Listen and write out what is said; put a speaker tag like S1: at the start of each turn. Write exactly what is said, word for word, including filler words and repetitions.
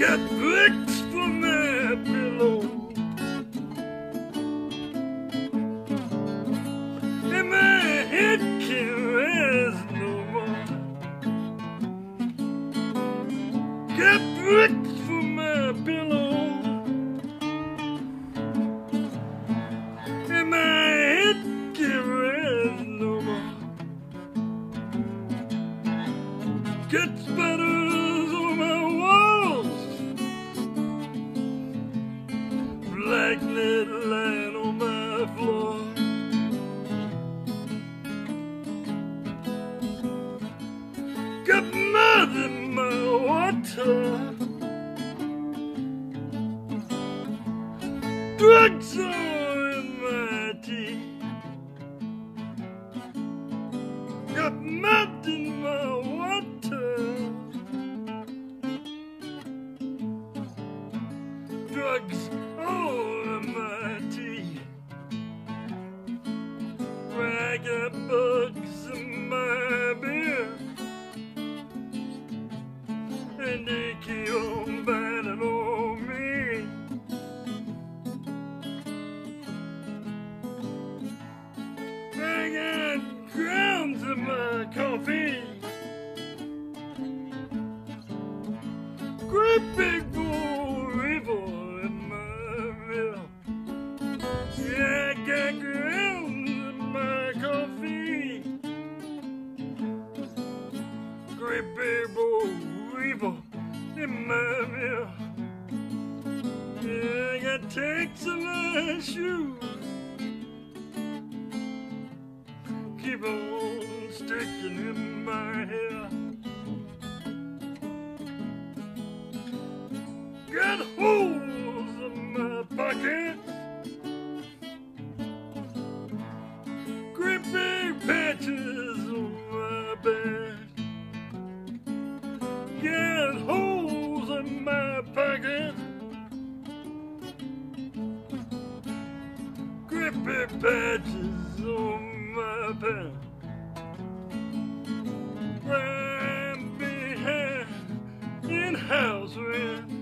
S1: Got bricks for my pillow, and my head can't rise no more. Got bricks for my pillow, and my head can't rise no more. Got spiders on my walls, black lead lying on my floor. Got mud in my water, drugs are in my tea. Got mud in my water, drugs all in my tea. I got bugs in my beer, and they keep on biting on me. I got grounds in my coffee, great big bull river in my milk. Yeah, I got grounds in my coffee, great big bull river in my milk. Yeah, I got tags in my shoes, keep on sticking in my hair. Got holes in my pockets, great big patches on my back. Got holes in my pockets, great big patches on my back. Right behind in house rent,